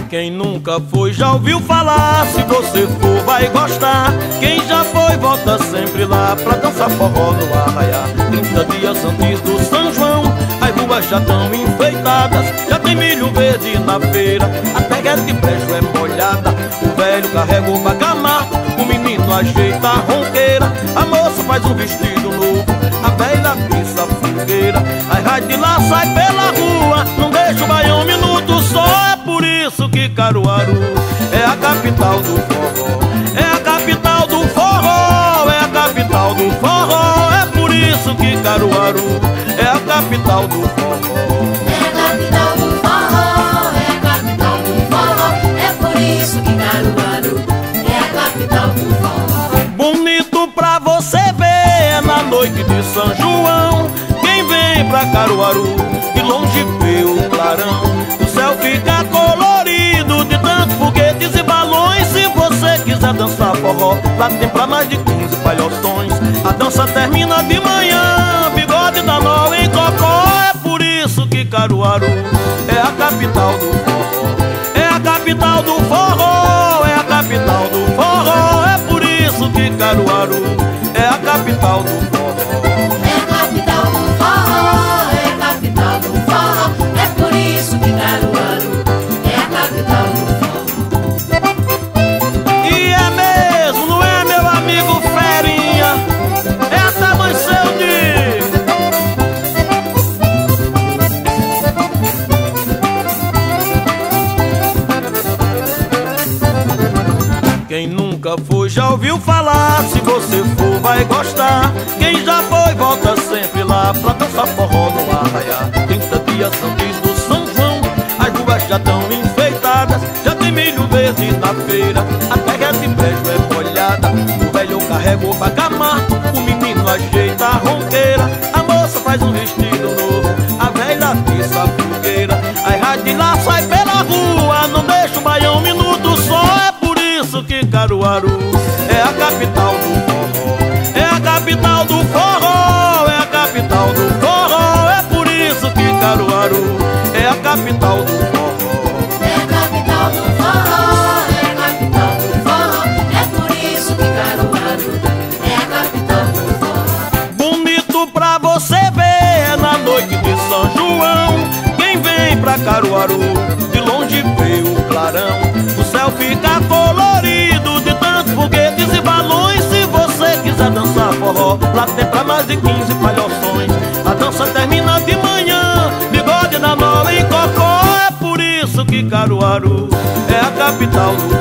Quem nunca foi já ouviu falar, se você for vai gostar. Quem já foi volta sempre lá pra dançar forró no arraiá. 30 dias antes do São João, as ruas já tão enfeitadas, já tem milho verde na feira, a terra de brejo é molhada. O velho carrega o bacamar, o menino ajeita a ronqueira, a moça faz um vestido novo, a velha pisa a fogueira. Aí vai de lá, sai pela rua, não deixa o baião um minuto só. É por isso que Caruaru é a capital do forró, é a capital do forró, é a capital do forró. É por isso que Caruaru é a capital do forró, é a capital do forró, é a capital do forró. É por isso que Caruaru é a capital do forró. Bonito pra você ver na noite de São João. Quem vem pra Caruaru de longe vê o clarão. O céu fica colorido de tantos foguetes e balões. Se você quiser dançar forró, lá tem pra mais de 15 palhoções. A dança termina de manhã, bigode da nó em cocó. É por isso que Caruaru é a capital do forró, é a capital do forró, é a capital do forró. É por isso que Caruaru é a capital do forró, é a capital do forró, é a capital do forró. É por isso que Caruaru é a capital do forró. E é mesmo, não é, meu amigo Ferinha? Essa mãe seu diz. Quem nunca foi já ouviu falar, se você for vai gostar. Quem já foi volta sempre lá pra dançar forró no arraiá. 30 dias antes do São João, as ruas já tão enfeitadas, já tem milho verde na feira, a terra de brejo é molhada. O velho carrega o bacamar, o menino ajeita a ronqueira, a moça faz um vestido novo, a velha atiça a fogueira. Aí vai de lá, sai pela rua, não deixa o baião um minuto só. É por isso que Caruaru é a capital do forró, é a capital do forró, é a capital do forró. É por isso que Caruaru é a capital do forró, é a capital do forró, é a capital do forró. É por isso que Caruaru é a capital do forró. Bonito pra você ver na noite de São João. Quem vem pra Caruaru de longe vê o clarão. O céu fica colorido de tantos foguetes e balões. Se você quiser dançar forró, lá tem pra mais de 15 palhoções. A dança termina de manhã, bigode na nó em cocó. É por isso que Caruaru é a capital do